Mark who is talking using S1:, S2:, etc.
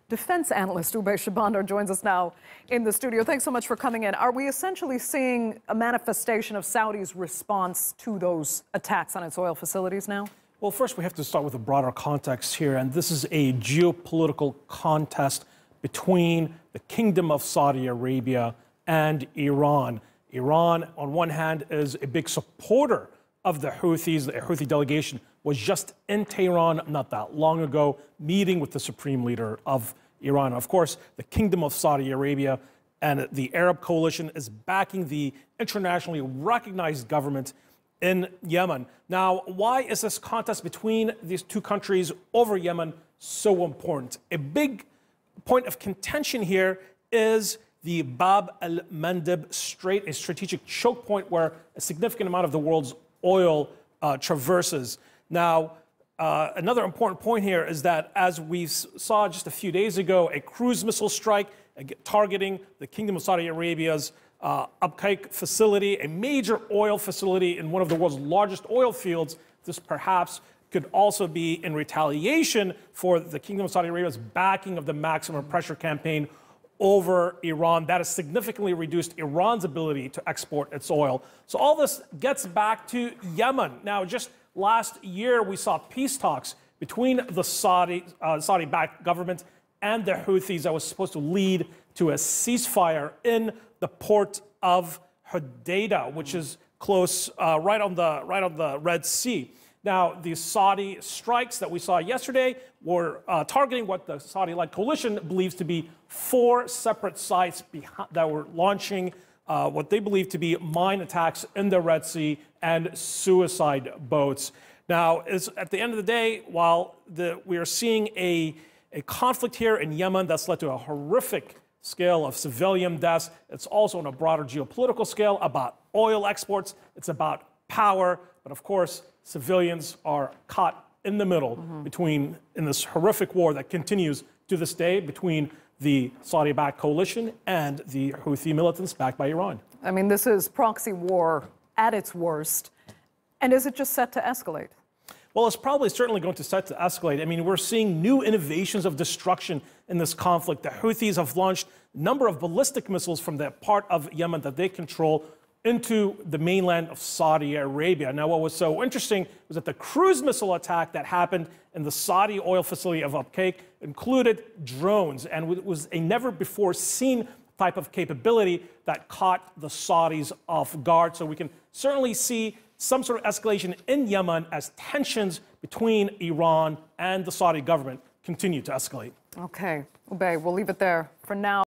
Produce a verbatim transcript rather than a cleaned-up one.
S1: Defense analyst Oubai Shahbandar joins us now in the studio. Thanks so much for coming in. Are we essentially seeing a manifestation of Saudi's response to those attacks on its oil facilities now?
S2: Well, first we have to start with a broader context here, and this is a geopolitical contest between the Kingdom of Saudi Arabia and Iran. Iran, on one hand, is a big supporter of the Houthis. The Houthi delegation was just in Tehran not that long ago, meeting with the supreme leader of Iran. Of course, the Kingdom of Saudi Arabia and the Arab coalition is backing the internationally recognized government in Yemen. Now, why is this contest between these two countries over Yemen so important? A big point of contention here is the Bab el-Mandeb Strait, a strategic choke point where a significant amount of the world's oil uh, traverses. Now, uh, another important point here is that, as we saw just a few days ago, a cruise missile strike targeting the Kingdom of Saudi Arabia's uh, Oubai facility, a major oil facility in one of the world's largest oil fields. This perhaps could also be in retaliation for the Kingdom of Saudi Arabia's backing of the maximum pressure campaign over Iran. That has significantly reduced Iran's ability to export its oil. So all this gets back to Yemen. Now, just last year, we saw peace talks between the Saudi, uh, Saudi-backed government and the Houthis that was supposed to lead to a ceasefire in the port of Hodeidah, which is close, uh, right on the right on the Red Sea. Now, the Saudi strikes that we saw yesterday were uh, targeting what the Saudi-led coalition believes to be four separate sites that were launching uh, what they believe to be mine attacks in the Red Sea and suicide boats. Now, it's, at the end of the day, while the, we are seeing a, a conflict here in Yemen that's led to a horrific scale of civilian deaths, it's also on a broader geopolitical scale about oil exports. It's about power, but of course, civilians are caught in the middle mm-hmm. between, in this horrific war that continues to this day between the Saudi-backed coalition and the Houthi militants backed by Iran.
S1: I mean, this is proxy war at its worst. And is it just set to escalate?
S2: Well, it's probably certainly going to set to escalate. I mean, we're seeing new innovations of destruction in this conflict. The Houthis have launched a number of ballistic missiles from that part of Yemen that they control into the mainland of Saudi Arabia. Now, what was so interesting was that the cruise missile attack that happened in the Saudi oil facility of Oubai included drones, and it was a never-before-seen type of capability that caught the Saudis off guard. So we can certainly see some sort of escalation in Yemen as tensions between Iran and the Saudi government continue to escalate.
S1: Okay, Oubai, we'll leave it there for now.